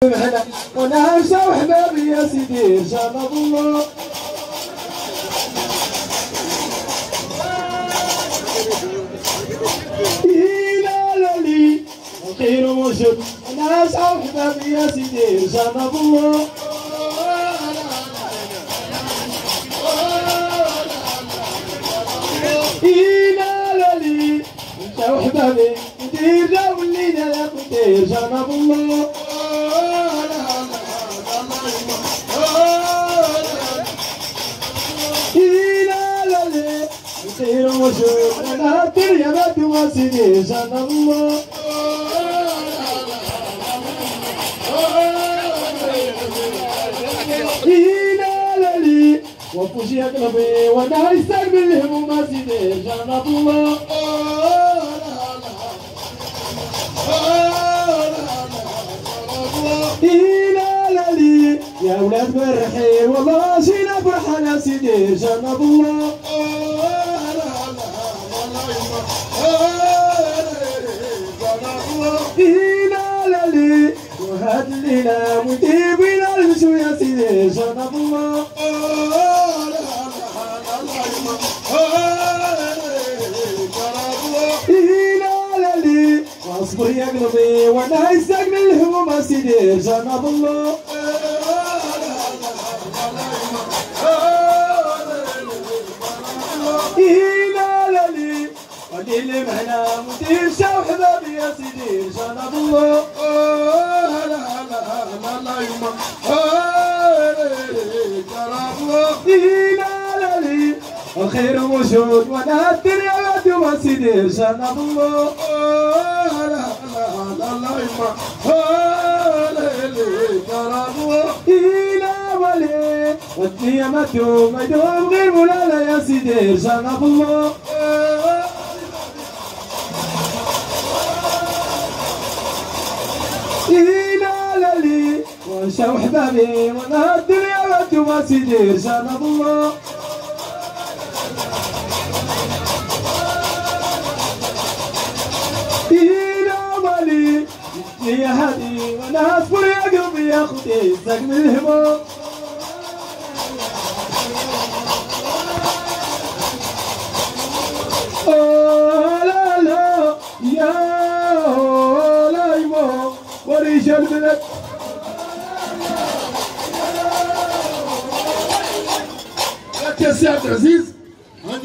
ونعيش وحبابي يا سيدي ان شاء الله. الخير موجود ونعيش وحبابي يا سيدي ان شاء الله. لي انت وحبابي ندير ولينا لا كنتير جنب الله. لي الخير موجود انا يا بنت ما سيدي جنب الله. لي وفوشي قلبي وانا يستقبل الهموم ما سيدي جنب الله. لي يا ولاد فرحي والله جينا فرحنا سيدي جنب الله. لي وهاد الليلة ودي بينا نمشو يا سيدي جنب الله. لي واصبر يا قلبي وانا يستقبل الهموم سيدي جنب الله. لي ودي معنا مدير شاو حبابي يا سيدي جنب الله. لي الخير موجود وانا الدنيا ما سيدي جنب الله. ولي والدنيا ما تدوم غير مولانا يا سيدي جنب الله. لي وانشاو حبابي وانا الدنيا ما سيدي جنب الله. لي يا هادي وانا اصبر يا قلبي يا اختي استقبل الهموم. لا لا يا لا يمو ورجال البلد يا سي عبد العزيز.